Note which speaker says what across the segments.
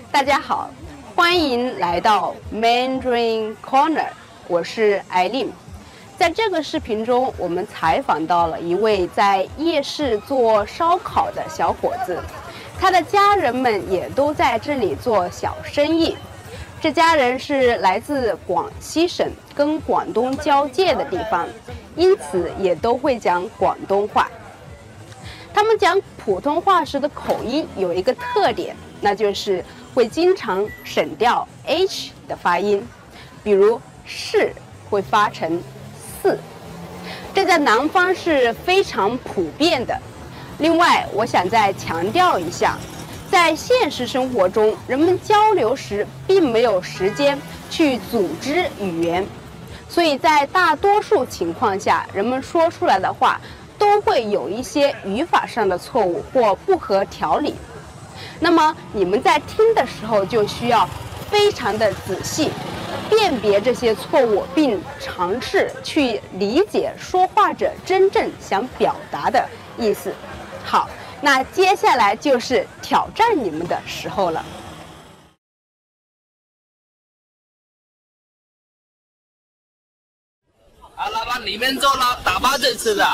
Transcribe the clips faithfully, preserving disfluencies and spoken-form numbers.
Speaker 1: 大家好，欢迎来到 Mandarin Corner， 我是 Eileen。在这个视频中，我们采访到了一位在夜市做烧烤的小伙子，他的家人们也都在这里做小生意。这家人是来自广西省跟广东交界的地方，因此也都会讲广东话。他们讲普通话时的口音有一个特点，那就是会经常省掉 H 的发音，比如是会发成四，这在南方是非常普遍的。另外，我想再强调一下，在现实生活中，人们交流时并没有时间去组织语言，所以在大多数情况下，人们说出来的话都会有一些语法上的错误或不合条理。那么你们在听的时候就需要非常的仔细，辨别这些错误，并尝试去理解说话者真正想表达的意思。好，那接下来就是挑战你们的时候了。
Speaker 2: 好，老板里面做了打包着吃的。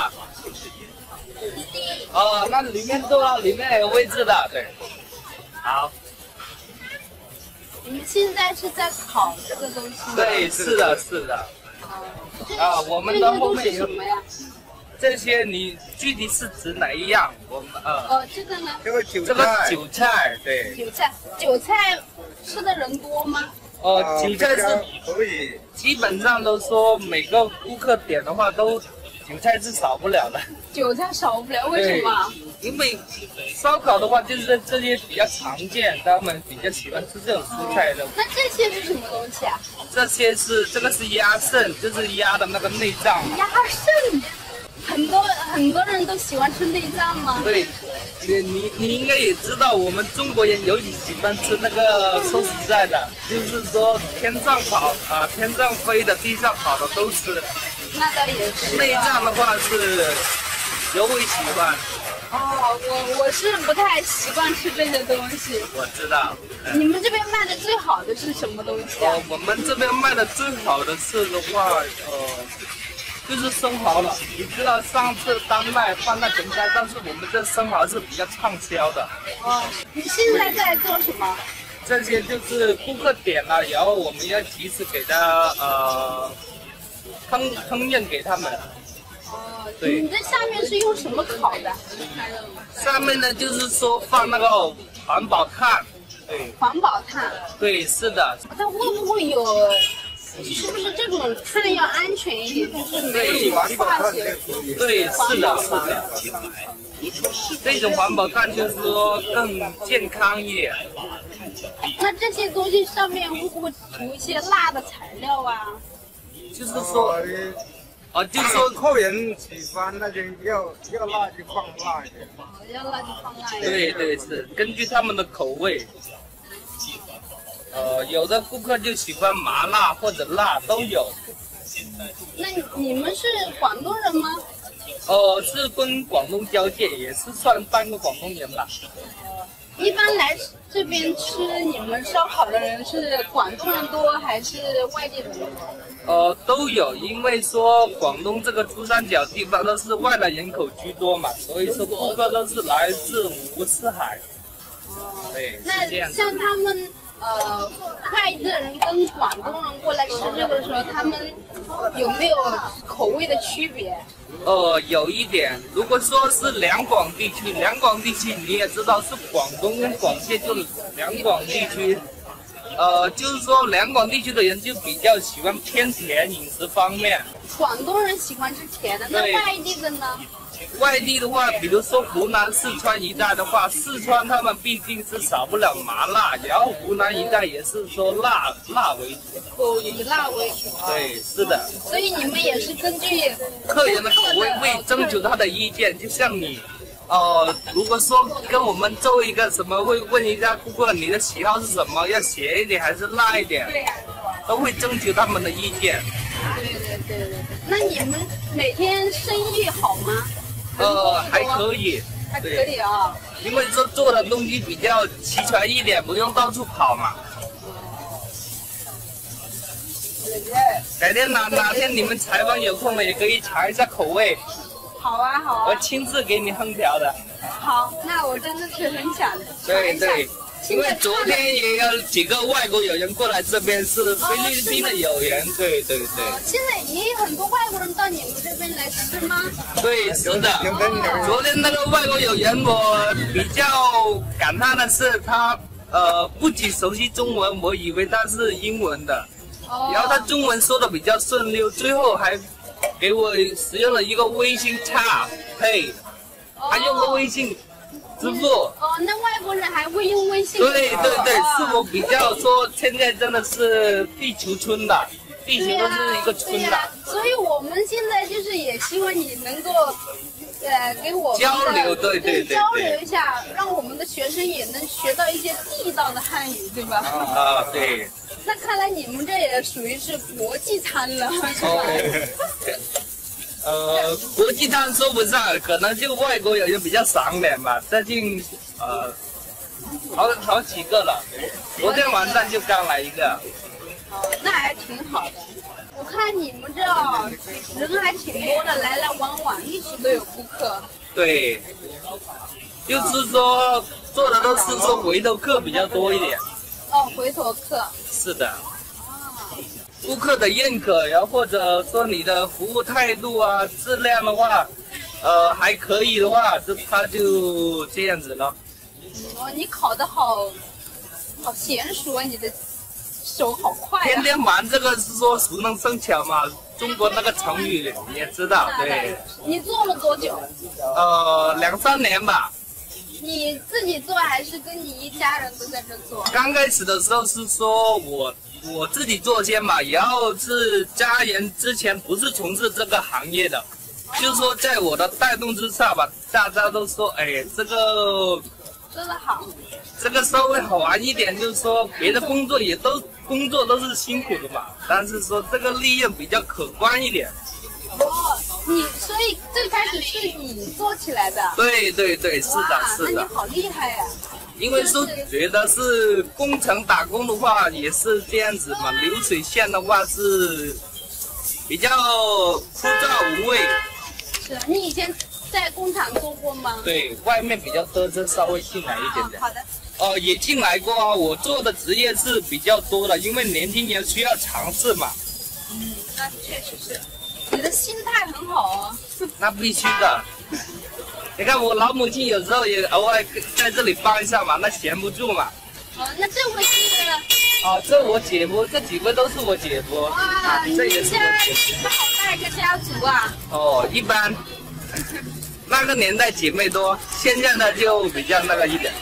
Speaker 2: 哦，那里面做了，里面有位置的，对。好。
Speaker 1: 你们现在是在烤这个东西吗？
Speaker 2: 对，是的，是的。啊，我们的后面有
Speaker 1: 什么呀？
Speaker 2: 这些你具体是指哪一样？我们呃。
Speaker 1: 哦，这个呢？
Speaker 2: 这个韭这个韭菜，对。
Speaker 1: 韭菜，韭菜吃的人多吗？
Speaker 2: 哦，韭菜是可以，基本上都说每个顾客点的话都韭菜是少不了的。
Speaker 1: 韭菜少不了，为什么？
Speaker 2: 因为烧烤的话，就是这些比较常见，他们比较喜欢吃这种蔬菜的。
Speaker 1: 那这些是什么东西啊？
Speaker 2: 这些是这个是鸭肾，就是鸭的那个内脏。
Speaker 1: 鸭肾，很多很多人都喜欢吃内脏吗？
Speaker 2: 对，你你你应该也知道，我们中国人尤其喜欢吃那个，说实在的，就是说天上跑啊，天上飞的，地上跑的都吃。
Speaker 1: 那倒也是。
Speaker 2: 内脏的话是尤为喜欢。
Speaker 1: 哦，我我是不太习惯吃这些东西。
Speaker 2: 我知道。
Speaker 1: 你们这边卖的最好的是什么东西啊？
Speaker 2: 哦，我们这边卖的最好的是的话，呃，就是生蚝了。你知道上次丹麦放在平台，但是我们这生蚝是比较畅销的。
Speaker 1: 哦，你现在在做什么？
Speaker 2: 这些就是顾客点了，然后我们要及时给他呃烹烹饪给他们。
Speaker 1: 哦，
Speaker 2: 对。
Speaker 1: 你这下面是用什么烤的？
Speaker 2: 上面呢就是说放那个环保炭。对。
Speaker 1: 环保炭。对，
Speaker 2: 是的。
Speaker 1: 它会不会有？是不是这种炭要安全一点？就是没有化学。
Speaker 2: 对，是的，是的。这种环保炭就是说更健康一点。
Speaker 1: 那这些东西上面会不会涂一些辣的材料啊？
Speaker 2: 就是说。哦，就说
Speaker 3: 客人喜欢那些要要辣就放辣一点，
Speaker 1: 哦，要辣就放辣一点。
Speaker 2: 对对是，根据他们的口味。呃，有的顾客就喜欢麻辣或者辣都有。
Speaker 1: 那你们是广东人吗？
Speaker 2: 呃，是跟广东交界，也是算半个广东人吧。
Speaker 1: 一般来这边吃你们烧烤的人是广东人多还是外地人多？
Speaker 2: 呃，都有，因为说广东这个珠三角地方都是外来人口居多嘛，所以说顾客都是来自五湖四海。
Speaker 1: 哦，
Speaker 2: 对，
Speaker 1: 那像他们呃外地的人跟广东人过来吃这个的时候，他们有没有口味的区别？
Speaker 2: 呃，有一点，如果说是两广地区，两广地区你也知道是广东跟广西，就两广地区。呃，就是说两广地区的人就比较喜欢偏甜饮食方面。
Speaker 1: 广东人喜欢吃甜的，那外地的呢？
Speaker 2: 外地的话，比如说湖南、四川一带的话，四川他们毕竟是少不了麻辣，然后湖南一带也是说辣辣为主。
Speaker 1: 哦，以辣为主。
Speaker 2: 对，是的。
Speaker 1: 所以你们也是根据
Speaker 2: 客人的口味会征求他的意见，就像你。哦、呃，如果说跟我们做一个什么，会问一下顾客你的喜好是什么，要咸一点还是辣一点，都会征求他们的意见。
Speaker 1: 对对对对对。那你们每天生意好吗？
Speaker 2: 呃，还可以。
Speaker 1: 还可以啊。
Speaker 2: 因为说做的东西比较齐全一点，不用到处跑嘛。改天哪哪天你们采访有空了，也可以尝一下口味。
Speaker 1: 好啊，好啊。
Speaker 2: 我亲自给你烹调的。
Speaker 1: 好，那我真的是很想尝一下。
Speaker 2: 对对。因为昨天也有几个外国友人过来这边，是菲律宾的友人，对对对。
Speaker 1: 现在也有很多外国人到你们这边来吃吗？
Speaker 2: 对，是的。昨天那个外国友人，我比较感叹的是他，呃，不仅熟悉中文，我以为他是英文的，然后他中文说的比较顺溜，最后还给我使用了一个微信叉配，他用个微信。支付哦，
Speaker 1: 那外国人还会用微信？
Speaker 2: 对对对，是我比较说，现在真的是地球村的，地球都是一个村的。
Speaker 1: 啊啊、所以我们现在就是也希望你能够，呃，给我们
Speaker 2: 交流，对对 对, 对，
Speaker 1: 交流一下，让我们的学生也能学到一些地道的汉语，对吧？
Speaker 2: 啊，对。
Speaker 1: 那看来你们这也属于是国际餐了，是吧？
Speaker 2: 哦呃，国际餐说不上，可能就外国友人比较赏脸吧。最近呃，好好几个了，昨天晚上就刚来一个。
Speaker 1: 哦，那还挺好的。我看你们这人还挺多的，来来往往，一直都有顾客。
Speaker 2: 对，就是说做的都是说回头客比较多一点。
Speaker 1: 哦，回头客。
Speaker 2: 是的。顾客的认可，然后或者说你的服务态度啊、质量的话，呃，还可以的话，这他就这样子了。
Speaker 1: 哦，你烤得好，好娴熟啊！你的手好快啊！
Speaker 2: 天天玩这个是说熟能生巧嘛，中国那个成语你也知道，对。
Speaker 1: 你做了多久？
Speaker 2: 呃，两三年吧。
Speaker 1: 你自己做还是跟你一家人都在这做？
Speaker 2: 刚开始的时候是说我。我自己做先嘛，然后是家人之前不是从事这个行业的，就是说在我的带动之下吧，大家都说，哎，这个
Speaker 1: 做得好，
Speaker 2: 这个稍微好玩一点，就是说别的工作也都工作都是辛苦的嘛，但是说这个利润比较可观一点。
Speaker 1: 哦，你所以最开始是你做起来的？
Speaker 2: 对对对，是的，是的。
Speaker 1: 那你好厉害呀！
Speaker 2: 因为说觉得是工程打工的话也是这样子嘛，流水线的话是比较枯燥无味。
Speaker 1: 是啊，你以前在工厂做过吗？
Speaker 2: 对，外面比较多，这稍微进来一点点。
Speaker 1: 好的。
Speaker 2: 哦、呃，也进来过啊。我做的职业是比较多的，因为年轻人需要尝试嘛。
Speaker 1: 嗯，那确实是。你的心态很好啊。
Speaker 2: 那必须的。你看我老母亲有时候也偶尔在这里帮一下嘛，那闲不住嘛。
Speaker 1: 哦，那这位是？
Speaker 2: 哦，这我姐夫，这几位都是我姐夫。
Speaker 1: 哇，
Speaker 2: 啊、这也是我姐夫。
Speaker 1: 好大一个家族啊！
Speaker 2: 哦，一般。那个年代姐妹多，现在呢就比较那个一点。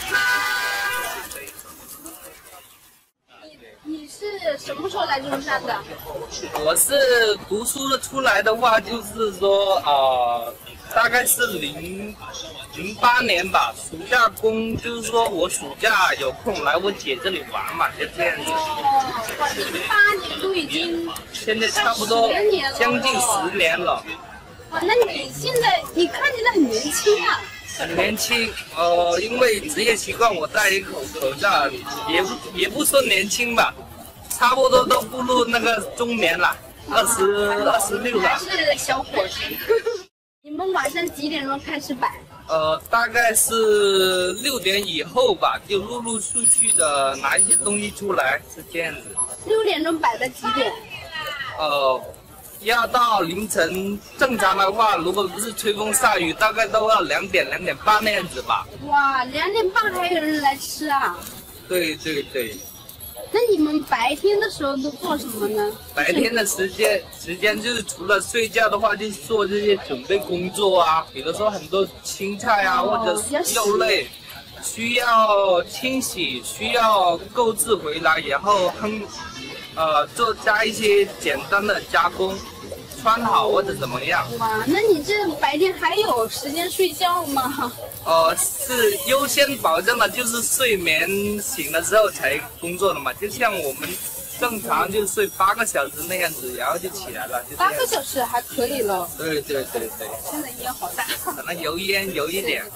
Speaker 1: 你你是什么时候来中山的？
Speaker 2: 我是读书的出来的话，就是说呃。大概是零零八年吧，暑假工就是说我暑假有空来我姐这里玩嘛，就这样子。
Speaker 1: 哦，零八年都已经
Speaker 2: 现在差不多将近十年了。
Speaker 1: 哦，那你现在你看起来很年轻啊。
Speaker 2: 很年轻，呃，因为职业习惯我戴一口口罩，也不也不说年轻吧，差不多都步入那个中年了，二十二十六了。
Speaker 1: 还是小伙子。你们晚上几点钟开始摆？
Speaker 2: 呃，大概是六点以后吧，就陆陆续续的拿一些东西出来，是这样子。
Speaker 1: 六点钟摆到几点？
Speaker 2: 呃，要到凌晨，正常的话，如果不是吹风下雨，大概都要两点、两点半那样子吧。
Speaker 1: 哇，两点半还有人来吃啊？
Speaker 2: 对对对。
Speaker 1: 那你们白天的时候都做什么呢？
Speaker 2: 白天的时间时间就是除了睡觉的话，就做这些准备工作啊，比如说很多青菜啊，
Speaker 1: 哦、
Speaker 2: 或者肉类，需要清洗，需要购置回来，然后烹，呃，做加一些简单的加工，穿好或者怎么样。
Speaker 1: 哇，那你这白天还有时间睡觉吗？
Speaker 2: 呃，是优先保证的，就是睡眠醒了之后才工作的嘛。就像我们正常就睡八个小时那样子，然后就起来了。就
Speaker 1: 八个小时还可以了。
Speaker 2: 对对对对。
Speaker 1: 现在烟好大。
Speaker 2: 可能油烟有一点。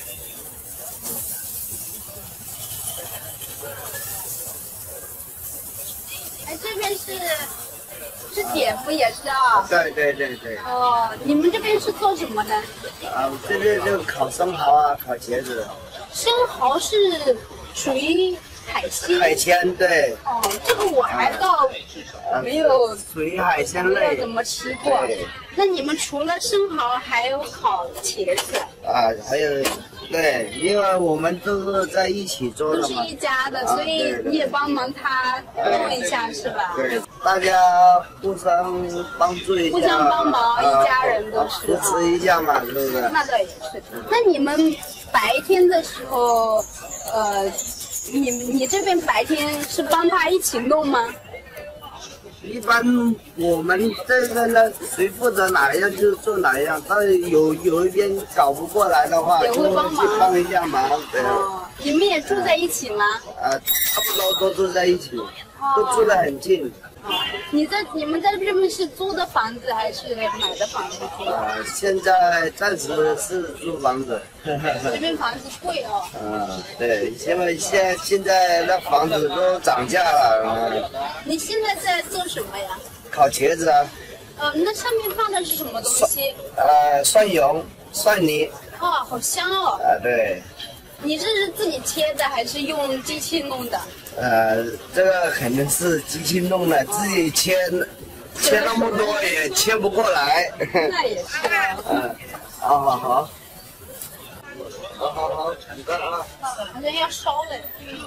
Speaker 1: 哎，这边是是姐夫也是啊。
Speaker 3: 对对对对。
Speaker 1: 哦，你们这边是做什么的？
Speaker 3: 啊，这边就烤生蚝啊，烤茄子。
Speaker 1: 生蚝是属于海鲜。
Speaker 3: 海鲜对。
Speaker 1: 哦，这个我还倒没有，
Speaker 3: 属于海鲜类。
Speaker 1: 没有怎么吃过。那你们除了生蚝，还有烤茄子？
Speaker 3: 啊，还有。对，因为我们都是在一起做的嘛，
Speaker 1: 都是一家的，所以你也帮忙他弄一下，是吧？
Speaker 3: 对，大家互相帮助一下，
Speaker 1: 互相帮忙，一家人都是
Speaker 3: 扶持一下嘛，是不是？
Speaker 1: 那倒也是。那你们白天的时候，呃，你你这边白天是帮他一起弄吗？
Speaker 3: 一般我们这个呢，谁负责哪样就做哪样，但是有有一边搞不过来的话，
Speaker 1: 也会帮忙，
Speaker 3: 去帮一下忙。对。
Speaker 1: 哦，你们也住在一起吗？
Speaker 3: 啊，差不多都住在一起，都住得很近。
Speaker 1: 你在你们在这边是租的房子还是买的房子？
Speaker 3: 啊，现在暂时是租房子。
Speaker 1: 这边房子贵哦。
Speaker 3: 嗯，对，因为现现在那房子都涨价了。
Speaker 1: 你现在在做什么呀？
Speaker 3: 烤茄子啊。
Speaker 1: 呃，那上面放的是什么东西？
Speaker 3: 呃，蒜蓉、蒜泥。
Speaker 1: 哦，好香哦。
Speaker 3: 啊，对。
Speaker 1: 你这是自己切的还是用机器弄的？
Speaker 3: 呃，这个肯定是机器弄的，自己切，切那么多也切不过来。
Speaker 1: 那也是啊。
Speaker 3: 嗯，好好好，好好好，你看啊。
Speaker 1: 好像要烧了。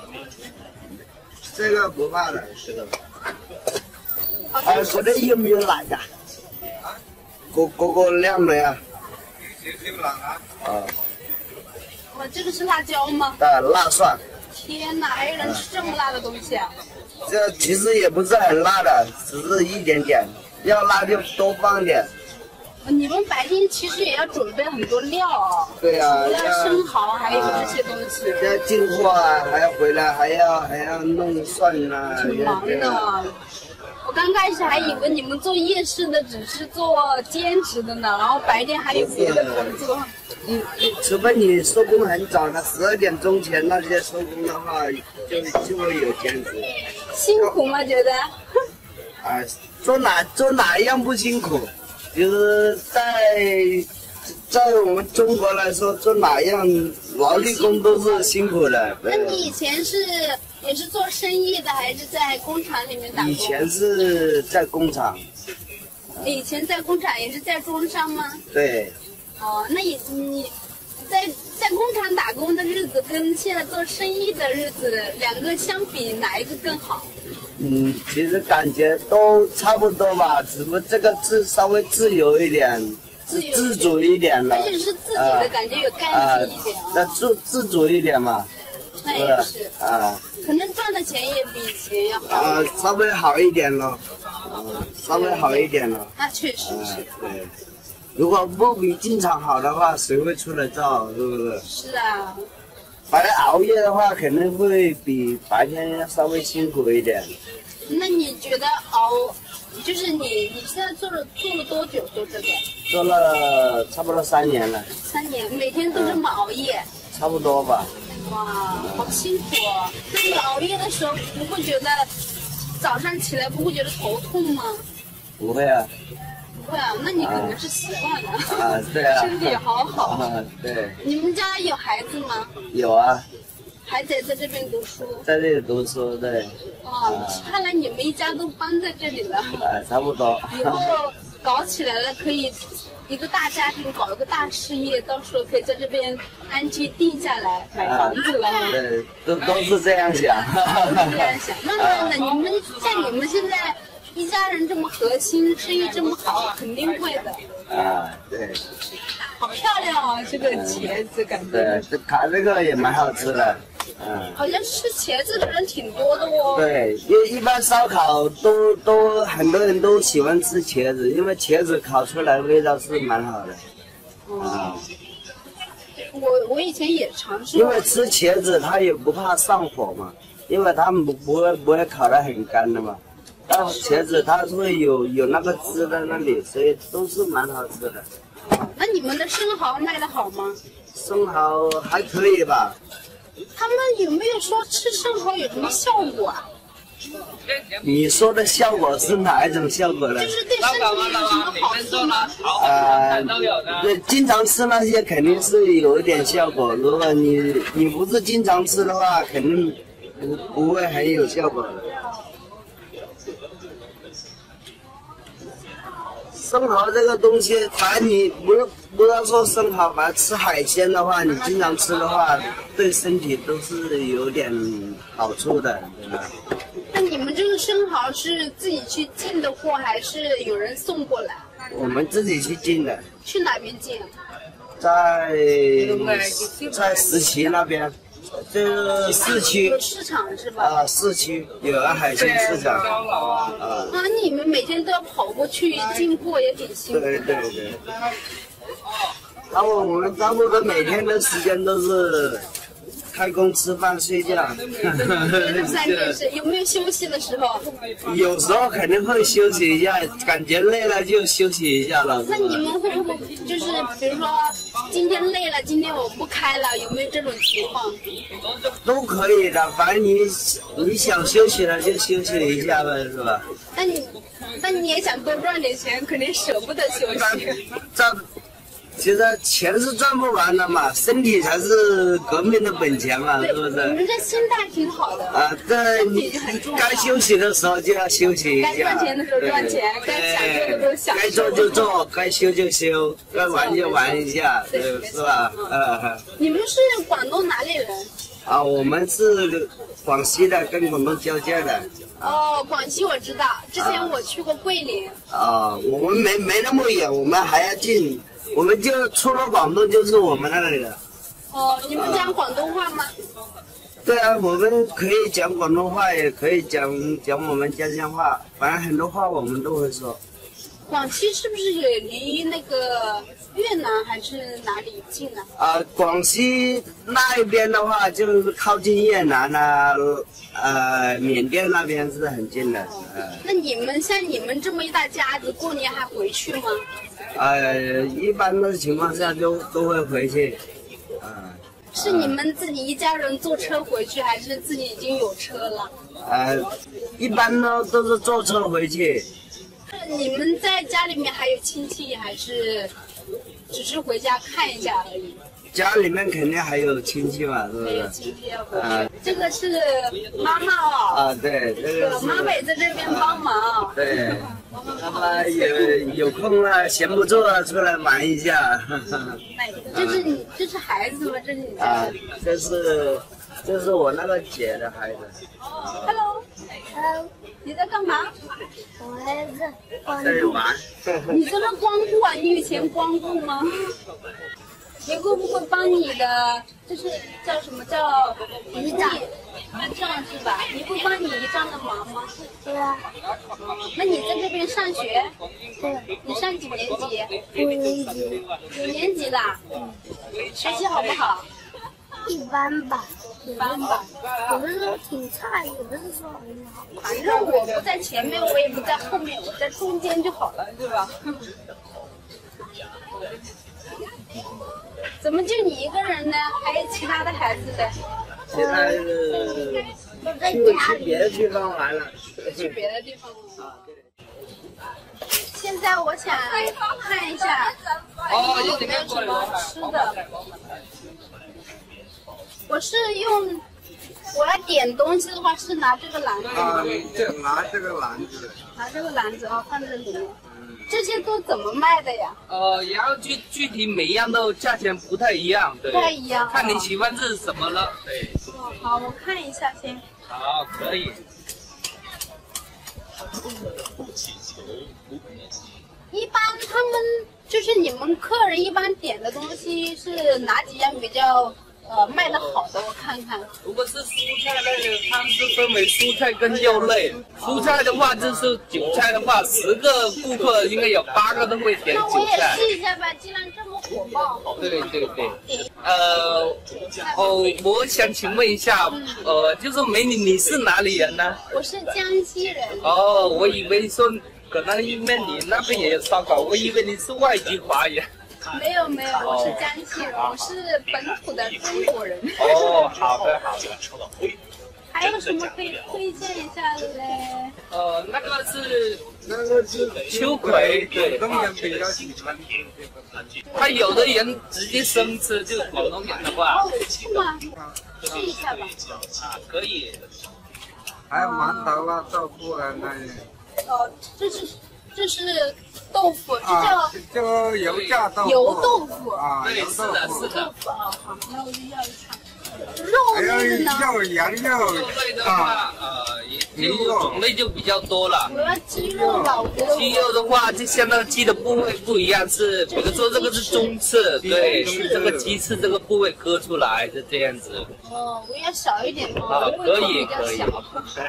Speaker 3: 这个不怕的，这个。哎，我这有没有辣的？锅锅锅亮了呀。有辣啊。啊。
Speaker 1: 哇，这个是辣椒吗？
Speaker 3: 啊，辣蒜。
Speaker 1: 天哪，还有人吃这么辣的东西啊！
Speaker 3: 这其实也不是很辣的，只是一点点，要辣就多放点。
Speaker 1: 你们白天其实也要准备很多料哦。
Speaker 3: 对呀、啊，
Speaker 1: 除了生蚝，还有这些东西。
Speaker 3: 要进货啊，还要回来，还要还要弄蒜啊。
Speaker 1: 挺忙的。我刚开始还以为你们做夜市的只是做兼职的呢，然后白天还有别的工作。
Speaker 3: 你除非你收工很早的，十二点钟前那些收工的话，就就会有兼职。
Speaker 1: 辛苦吗？觉得？
Speaker 3: 啊，做哪做哪一样不辛苦？就是在在我们中国来说，做哪样劳力工都是辛苦的。
Speaker 1: 那你以前是也是做生意的，还是在工厂里面打工？
Speaker 3: 以前是在工厂。
Speaker 1: 以前在工厂也是在装商吗？
Speaker 3: 对。
Speaker 1: 哦，那你你在在工厂打工的日子跟现在做生意的日子，两个相比，哪一个更好？
Speaker 3: 嗯，其实感觉都差不多吧，只不过这个自稍微自由一点，自自主一点了。
Speaker 1: 而且是自己的、啊、感觉有干劲一点啊。
Speaker 3: 那自自主一点嘛。
Speaker 1: 那也是。
Speaker 3: 啊。
Speaker 1: 可能赚的钱也比以前要好。
Speaker 3: 啊，稍微好一点了。啊，稍微好一点了。
Speaker 1: 那确实是。
Speaker 3: 对。如果不比经常好的话，谁会出来造？是不是？
Speaker 1: 是啊。
Speaker 3: 白天熬夜的话，肯定会比白天稍微辛苦一点。
Speaker 1: 那你觉得熬，就是你你现在做了做了多久做这个？
Speaker 3: 做了差不多三年了。
Speaker 1: 三年，每天都这么熬夜？
Speaker 3: 嗯、差不多吧。
Speaker 1: 哇，好辛苦哦！那你熬夜的时候不会觉得早上起来不会觉得头痛吗？
Speaker 3: 不会啊。
Speaker 1: 不会啊，那你可能是习惯了。
Speaker 3: 啊，对啊。
Speaker 1: 身体好好。
Speaker 3: 啊，对。
Speaker 1: 你们家有孩子吗？
Speaker 3: 有啊。
Speaker 1: 孩子也在这边读书。
Speaker 3: 在这里读书，对。
Speaker 1: 哦，看来你们一家都搬在这里了。
Speaker 3: 啊，差不多。
Speaker 1: 以后搞起来了，可以一个大家庭搞一个大事业，到时候可以在这边安居定下来买房子了。
Speaker 3: 啊、对，都都是这样想。
Speaker 1: 都是这样想。慢慢的，你们像你们现在一家人这么核心，生意这么好，肯定会的。
Speaker 3: 啊，对。
Speaker 1: 好漂亮啊，这个茄子感觉。
Speaker 3: 对，这烤这个也蛮好吃的。嗯。
Speaker 1: 好像吃茄子的人挺多的哦。
Speaker 3: 对，因为一般烧烤都都很多人都喜欢吃茄子，因为茄子烤出来的味道是蛮好的。
Speaker 1: 嗯。啊、我我以前也尝试过。
Speaker 3: 因为吃茄子它也不怕上火嘛，因为他们不不会不会烤得很干的嘛。 但茄子它会有有那个汁在那里，所以都是蛮好吃的。
Speaker 1: 那你们的生蚝卖的好吗？
Speaker 3: 生蚝还可以吧。
Speaker 1: 他们有没有说吃生蚝有什么效果啊？
Speaker 3: 你说的效果是哪一种效果呢？
Speaker 1: 就是对身体有什么好处吗？
Speaker 3: 呃，对，经常吃那些肯定是有一点效果。如果你你不是经常吃的话，肯定不不会很有效果的。生蚝这个东西，反正你不是不要说生蚝，反正吃海鲜的话，你经常吃的话，对身体都是有点好处的，对吧？
Speaker 1: 那你们这个生蚝是自己去进的货，还是有人送过来？
Speaker 3: 我们自己去进的。
Speaker 1: 去哪边进？
Speaker 3: 在在石岐那边，这市区
Speaker 1: 有市场是吧？
Speaker 3: 啊，市区有个海鲜市场。
Speaker 1: 啊，那你们每天都要跑过去进货，也挺辛苦。
Speaker 3: 对对对。然后我们差不多每天的时间都是开工、吃饭、睡觉。
Speaker 1: 这三件事有没有休息的时候？
Speaker 3: 有时候肯定会休息一下，感觉累了就休息一下了。
Speaker 1: 那你们会不会就是比如说今天累了，今天我不开了，有没有这种情况？
Speaker 3: 都可以的，反正你你想休息了就休息一下呗，是吧？
Speaker 1: 那你那你也想多赚点钱，肯定舍不得休息。
Speaker 3: 这其实钱是赚不完的嘛，身体才是革命的本钱嘛，是不是？
Speaker 1: 你们这心态挺好的。
Speaker 3: 啊，这你该休息的时候就要休息一下，
Speaker 1: 该赚钱的时候赚钱，该享受的时候享受。
Speaker 3: 该做就做，该休就休，该玩就玩一下，对，是吧？呃。
Speaker 1: 你们是广东哪里人？
Speaker 3: 啊，我们是广西的，跟广东交界的。
Speaker 1: 哦，广西我知道，之前我去过桂林。
Speaker 3: 啊，我们没没那么远，我们还要近。我们就出了广东就是我们那里的。
Speaker 1: 哦，你们讲广东话吗？
Speaker 3: 对啊，我们可以讲广东话，也可以讲讲我们家乡话，反正很多话我们都会说。
Speaker 1: 广西是不是也离那个越南还是哪里近啊？
Speaker 3: 啊，广西那一边的话，就是靠近越南啊，呃，缅甸那边是很近的。呃、
Speaker 1: 那你们像你们这么一大家子，过年还回去吗？
Speaker 3: 呃，一般的情况下都都会回去。啊、呃。
Speaker 1: 是你们自己一家人坐车回去，还是自己已经有车了？
Speaker 3: 呃，一般呢都是坐车回去。
Speaker 1: 你们在家里面还有亲戚，还是只是回家看一下而已？
Speaker 3: 家里面肯定还有亲戚嘛，是不是？
Speaker 1: 还有亲戚要回去。啊、这个是妈妈哦。啊，
Speaker 3: 对，这个是。
Speaker 1: 妈妈也在这边帮忙。
Speaker 3: 对。那么有有空了，闲不住了，出来玩一下。
Speaker 1: 这是你，这是孩子吗？这是你家？
Speaker 3: 啊，这是这是我那个姐的孩子。
Speaker 1: Hello。Hello。你在干嘛？
Speaker 4: 我在这
Speaker 3: 在玩。
Speaker 1: 你这个光顾啊？你以前光顾吗？你会不会帮你的，就是叫什么叫姨丈？姨丈是吧？你会帮你姨丈的忙吗？
Speaker 4: 对啊。
Speaker 1: 那你在这边上学？
Speaker 4: 对。
Speaker 1: 你上几年级？
Speaker 4: 五年级。
Speaker 1: 五年级啦。嗯。学习好不好？
Speaker 4: 一般吧。
Speaker 1: 一般吧。
Speaker 4: 有的时候挺差，有的时候很好。
Speaker 1: 反正我不在前面，我也不在后面，我在中间就好了，对吧？怎么就你一个人呢？还有其他的孩子的？
Speaker 3: 其他的去去别的地方玩了。
Speaker 1: 去别的地方玩。啊，对。现在我想看一下，哦，有没有什么吃的？我是用，我要点东西的话是拿这个篮子。
Speaker 3: 啊，这拿这个篮子。
Speaker 1: 拿这个篮子啊，放这里面。这些都怎么卖的呀？
Speaker 2: 呃，然后具具体每样都价钱不太一样，对，
Speaker 1: 不太一样。
Speaker 2: 看你喜欢是什么了，对。
Speaker 1: 哦，好，我看一下先。
Speaker 2: 好，可以。
Speaker 1: 一般他们就是你们客人一般点的东西是哪几样比较呃卖的好的？我看看。
Speaker 2: 如果是蔬菜类的，它是分为蔬菜跟肉类。蔬菜的话就是韭菜的话，十个顾客应该有八个都会点韭菜。
Speaker 1: 那我也试一下吧，既然这么火爆。
Speaker 2: 对对对。呃， 哦，我想请问一下，呃，就是美女，你是哪里人呢？
Speaker 1: 我是江西人。
Speaker 2: 哦，我以为说可能因为你那边也有烧烤，我以为你是外籍华人。
Speaker 1: 没有没有，我是江西人，我是本土的中国人。
Speaker 2: 哦，好的好的。
Speaker 1: 还有什么可以推荐一下的嘞？
Speaker 2: 呃，那个是
Speaker 3: 那个是
Speaker 2: 秋葵，对，
Speaker 3: 广东人比较喜欢。
Speaker 2: 他有的人直接生吃，就是广东人的话。
Speaker 1: 哦，是吗？试一下吧。
Speaker 2: 可以。
Speaker 3: 还有馒头啊、豆腐啊那些。
Speaker 1: 哦，这是这是豆腐，这
Speaker 3: 啊，
Speaker 1: 叫
Speaker 3: 就油炸豆腐。
Speaker 1: 油豆腐。
Speaker 3: 啊，
Speaker 2: 对，
Speaker 3: 油
Speaker 2: 是的，
Speaker 3: 豆腐。
Speaker 2: 是的。
Speaker 1: 啊，好，那我就要一下。肉
Speaker 3: 还有
Speaker 1: 类的呢？
Speaker 3: 肉、羊肉
Speaker 2: 肉类的话，呃，也就种类就比较多了。
Speaker 1: 我要鸡肉吧，我觉得我。
Speaker 2: 鸡肉的话，就相当于鸡的部位不一样，是比如说这个是中翅，对，是这个鸡翅这个部位割出来是这样子。
Speaker 1: 哦，我要小一点嘛，
Speaker 2: 啊，
Speaker 1: 我胃
Speaker 2: 可以
Speaker 1: 口比较
Speaker 2: 可以。
Speaker 1: 小。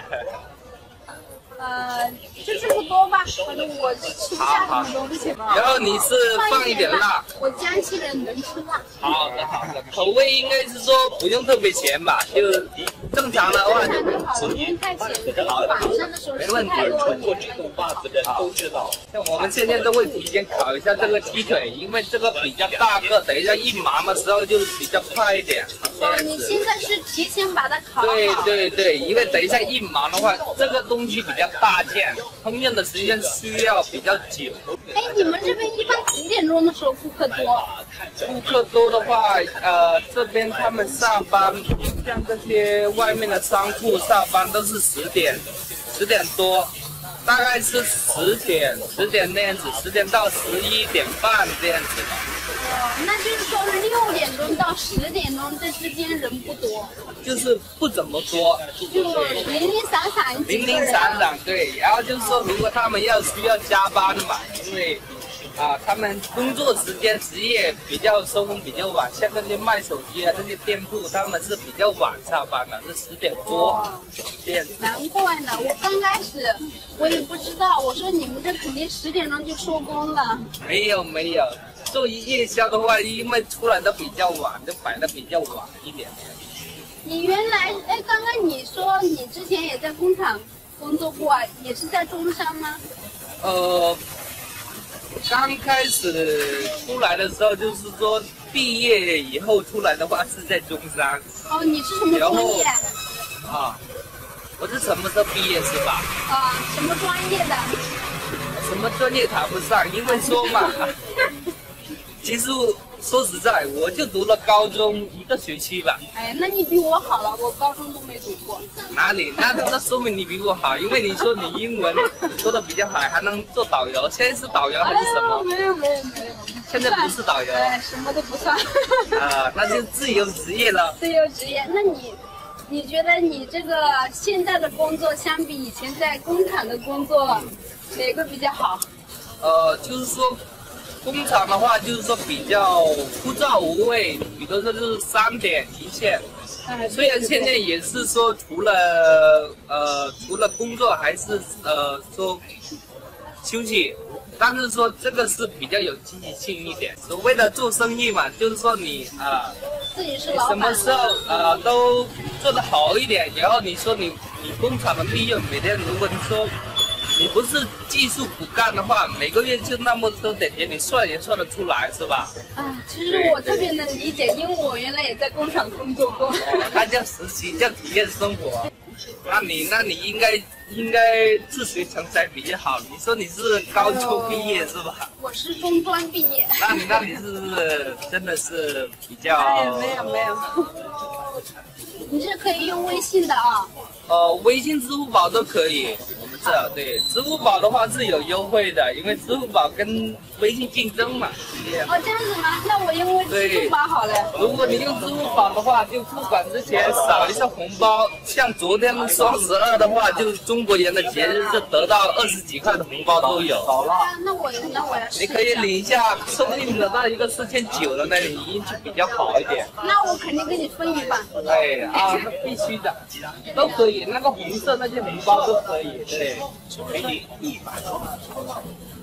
Speaker 1: 呃，就这么多吧，反正我吃不下什么东西。
Speaker 2: 然后你是放一点辣。
Speaker 1: 我江西人能吃辣。
Speaker 2: 好的好的，口味应该是说不用特别咸吧，就正常的话就。
Speaker 1: 正常就好了，不用太咸。晚上的时候吃太多盐了。
Speaker 2: 像我们现在都会提前烤一下这个鸡腿，因为这个比较大个，等一下一麻的时候就比较快一点。
Speaker 1: 哦，你现在是提前把它烤好。
Speaker 2: 对对对，因为等一下一麻的话，这个东西比较大件，烹饪的时间需要比较久。
Speaker 1: 哎，你们这边一般几点钟的时候顾客多？
Speaker 2: 顾客多的话，呃，这边他们上班，像这些外面的商铺上班都是十点，十点多，大概是十点，十点那样子，十点到十一点半这样子。
Speaker 1: 哦，那就是说六点钟到十点钟这之间人不多，
Speaker 2: 就是不怎么多，
Speaker 1: 就零零散散几
Speaker 2: 零零
Speaker 1: 个人。
Speaker 2: 散散，对。然后就是说，如果他们要需要加班嘛，因为啊，他们工作时间职业比较收工比较晚，像那些卖手机啊这些店铺，他们是比较晚下班的，是十点多这样子。
Speaker 1: 难怪呢，我刚开始我也不知道，我说你们这肯定十点钟就收工了。
Speaker 2: 没有没有，做夜宵的话，因为出来的比较晚，就摆的比较晚一点。
Speaker 1: 你原来哎，刚刚你说你之前也在工厂工作过啊，也是在中山吗？
Speaker 2: 呃，刚开始出来的时候，就是说毕业以后出来的话是在中山。
Speaker 1: 哦，你是什么专业？
Speaker 2: 啊，我是什么时候毕业是吧？
Speaker 1: 啊，什么专业的？
Speaker 2: 什么专业谈不上，因为说嘛，其实说实在，我就读了高中一个学期吧。
Speaker 1: 哎，那你比我好了，我高中都没读过。
Speaker 2: 哪里？那那说明你比我好，因为你说你英文说的比较好，还能做导游。现在是导游还是什么？
Speaker 1: 没有没有没有，
Speaker 2: 现在不是导游。
Speaker 1: 哎，什么都不算。
Speaker 2: 啊，那就自由职业了。
Speaker 1: 自由职业，那你，你觉得你这个现在的工作相比以前在工厂的工作，哪个比较好？
Speaker 2: 呃，就是说。工厂的话，就是说比较枯燥无味，比如说就是三点一线。虽然现在也是说除了呃除了工作还是呃说休息，但是说这个是比较有积极性一点。所谓的做生意嘛，就是说你啊、
Speaker 1: 自己是老板，
Speaker 2: 什么时候呃都做得好一点，然后你说你你工厂的利润每天，如果你说。你不是技术不干的话，每个月就那么多点钱，你算也算得出来，是吧？
Speaker 1: 啊，其实我特别能理解，因为我原来也在工厂工作过。
Speaker 2: 哦，那叫实习，叫体验生活。那你那你应该应该自学成才比较好。你说你是高中毕业是吧？
Speaker 1: 我是中专毕业。
Speaker 2: 那你那你是真的是比较……
Speaker 1: 哎，没有没有。你是可以用微信的啊。
Speaker 2: 呃，微信、支付宝都可以。我们这对支付宝的话是有优惠的，因为支付宝跟微信竞争嘛。
Speaker 1: 哦，这样子吗？那我用支付宝好了。
Speaker 2: 如果你用支付宝的话，就不管之前扫一下红包，像昨天双十二的话，就是中国人的节日，就得到二十几块的红包都有。
Speaker 1: 啊，那我那我要试一下。
Speaker 2: 你可以领一下，说不定得到一个四千九的，那你运气比较好一点。
Speaker 1: 那我肯定跟你分一半。
Speaker 2: 对啊，那必须的，都可以，那个红色那些红包都可以，对。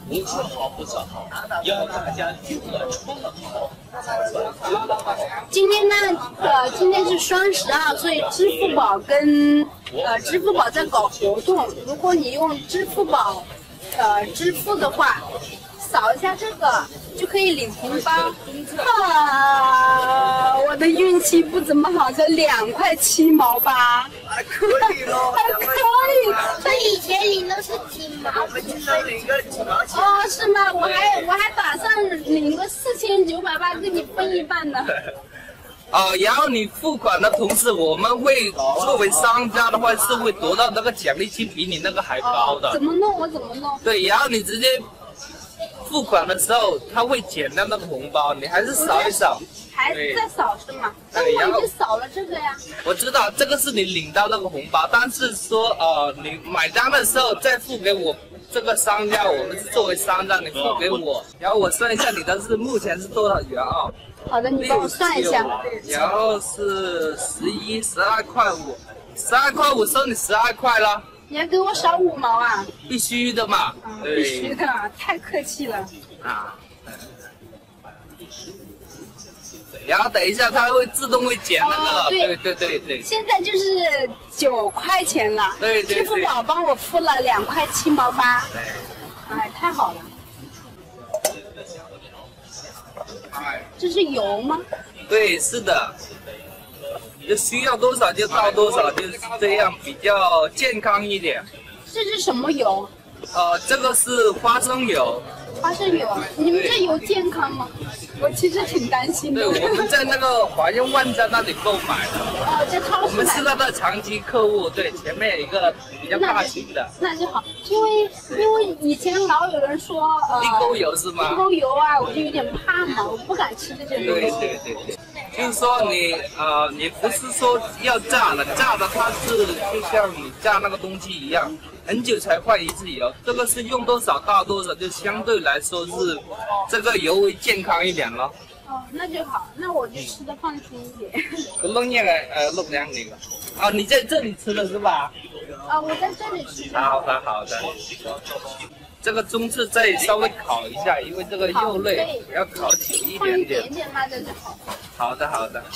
Speaker 5: 不是好不是好，要大家用了穿了好才算。
Speaker 1: 今天呢，呃，今天是双十二，所以支付宝跟呃支付宝在搞活动。如果你用支付宝呃支付的话，扫一下这个就可以领红包。啊，我的运气不怎么好，才两块七毛八，
Speaker 3: 还可以咯，
Speaker 1: 还可以。
Speaker 4: 所以以前领的是几毛，
Speaker 3: 我们经常领个几毛钱。
Speaker 1: 哦，是吗？我还我还打算领个四千九百八，跟你分一半呢。
Speaker 2: 啊、呃，然后你付款的同时，我们会作为商家的话是会得到那个奖励金，比你那个还高的。
Speaker 1: 哦、怎么弄？我怎么弄？
Speaker 2: 对，然后你直接付款的时候，他会减掉那个红包，你还是扫一扫。
Speaker 1: 还在扫是吗？那我已经扫了这个呀。
Speaker 2: 我知道这个是你领到那个红包，但是说呃，你买单的时候再付给我这个商家，我们是作为商家，你付给我，然后我算一下你的是目前是多少元啊？
Speaker 1: 好的，你帮我算一下。
Speaker 2: 然后是十一十二块五，十二块五收你十二块了。
Speaker 1: 你还给我少五毛啊？
Speaker 2: 必须的嘛，
Speaker 1: 啊、
Speaker 2: 对，
Speaker 1: 必须的，太客气了
Speaker 2: 啊。然后等一下，它会自动会减那个，
Speaker 1: 哦、对
Speaker 2: 对对对对。
Speaker 1: 现在就是九块钱了，
Speaker 2: 对对对。
Speaker 1: 支付宝帮我付了两块七毛八，
Speaker 2: 对，
Speaker 1: 哎，太好了。这是油吗？
Speaker 2: 对，是的。就需要多少就倒多少，就是这样比较健康一点。
Speaker 1: 这是什么油？
Speaker 2: 呃，这个是花生油。
Speaker 1: 花生油，你们这油健康吗？我其实挺担心的。
Speaker 2: 对，我们在那个华润万家那里购买的。
Speaker 1: 哦，在超市买的。
Speaker 2: 我们是他的长期客户，对，前面有一个比较大型的。
Speaker 1: 那就好，因为因为以前老有人说呃
Speaker 2: 地沟油是吗？
Speaker 1: 地沟油啊，我就有点怕嘛，我不敢吃这些东西。
Speaker 2: 对对对对。就是说你呃，你不是说要炸的，炸的它是就像你炸那个东西一样，很久才换一次油。这个是用多少倒多少，就相对来说是这个油会健康一点咯。
Speaker 1: 哦，那就好，那我就吃的放心一点。
Speaker 2: 我弄那个呃弄两那个。哦，你在这里吃的是吧？
Speaker 1: 啊，我在这里吃。
Speaker 2: 好的好的。这个中次再稍微烤一下，因为这个肉类要烤久一点点。
Speaker 1: 放一点点嘛，这就好。
Speaker 2: 好的好的。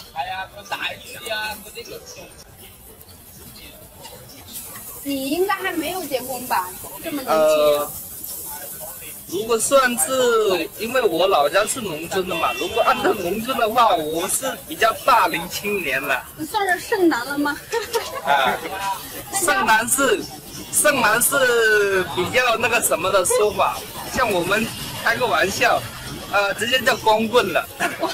Speaker 1: 你应该还没有结婚吧？这么年轻。
Speaker 2: 呃，如果算是，因为我老家是农村的嘛，如果按照农村的话，我是比较大龄青年了。
Speaker 1: 你算是剩男了吗？
Speaker 2: 啊，剩男是。剩男是比较那个什么的说法，像我们开个玩笑，呃，直接叫光棍了。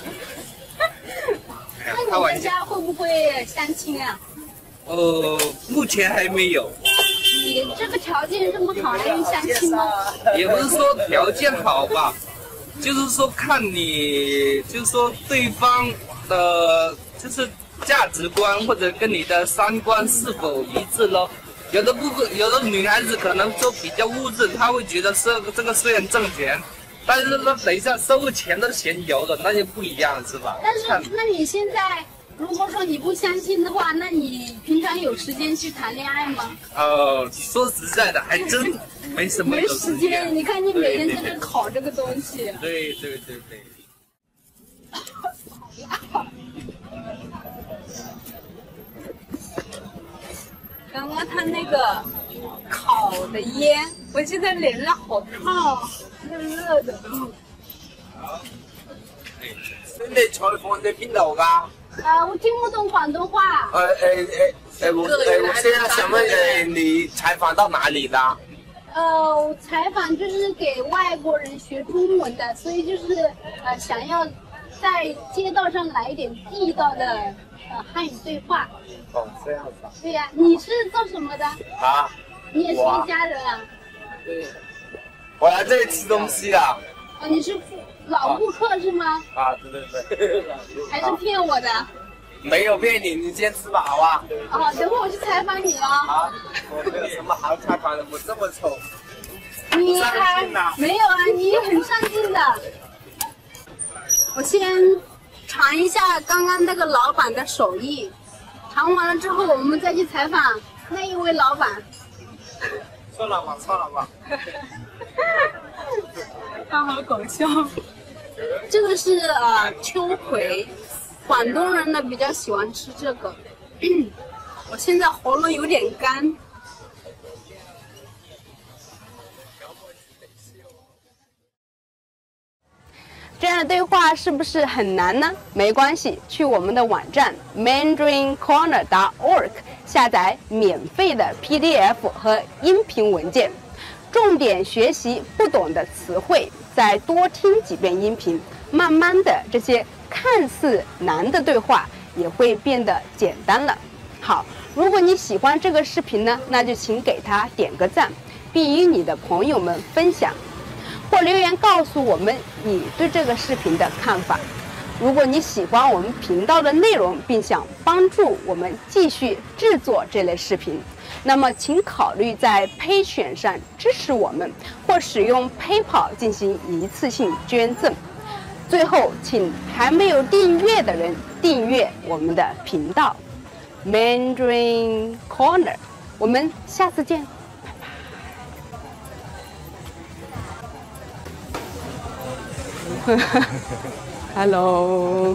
Speaker 1: 那你在家会不会相亲啊？
Speaker 2: 呃，目前还没有。
Speaker 1: 你这个条件这么好，还用相亲吗？
Speaker 2: 也不是说条件好吧，就是说看你，就是说对方的，就是价值观或者跟你的三观是否一致咯。有的部分，有的女孩子可能就比较物质，她会觉得是这个虽然挣钱，但是说等一下收个钱都嫌油的，那就不一样是吧？
Speaker 1: 但是，那你现在如果说你不相亲的话，那你平常有时间去谈恋爱吗？
Speaker 2: 呃，说实在的，还真没什么
Speaker 1: 没时间。你看你每天在这烤这个东西。
Speaker 2: 对对对对。
Speaker 1: 刚刚他那个烤的烟，我现在脸上好烫，热热的。嗯。
Speaker 3: 你採訪喺邊度㗎？
Speaker 1: 啊，我聽不懂廣東話。
Speaker 3: 呃呃呃呃，我呃我現在想問呃，你採訪到哪裡啦？
Speaker 1: 呃，我採訪就是給外國人學中文的，所以就是呃想要在街道上來一點地道的呃漢語對話。
Speaker 3: 哦，這樣子啊。
Speaker 1: 對呀、啊，你是做什麼的？
Speaker 3: 啊？
Speaker 1: 你也是一家人啊？
Speaker 3: 對。我來這裡吃東西啦。
Speaker 1: 哦，你是老顧客是嗎？
Speaker 3: 啊，對對對。
Speaker 1: 還是騙我的？
Speaker 3: 沒有騙你，你先吃吧，好吧？
Speaker 1: 哦，等會我去採訪你哦。
Speaker 3: 好，我沒有什麼好採訪的，我這麼醜。
Speaker 1: 你還沒有啊？你很上進的。我先嘗一下剛剛那個老闆的手藝，嘗完了之後，我們再去採訪那一位老闆。
Speaker 3: 算了吧，算了吧。
Speaker 1: 他好搞笑。这个是呃秋葵，广东人呢比较喜欢吃这个。我现在喉咙有点干。这样的对话是不是很难呢？没关系，去我们的网站 mandarin corner dot org 下载免费的 P D F 和音频文件，重点学习不懂的词汇，再多听几遍音频，慢慢的这些看似难的对话也会变得简单了。好，如果你喜欢这个视频呢，那就请给它点个赞，并与你的朋友们分享。或留言告诉我们你对这个视频的看法。如果你喜欢我们频道的内容，并想帮助我们继续制作这类视频，那么请考虑在 Patreon 上支持我们，或使用 PayPal 进行一次性捐赠。最后，请还没有订阅的人订阅我们的频道 Mandarin Corner。我们下次见。Hello 。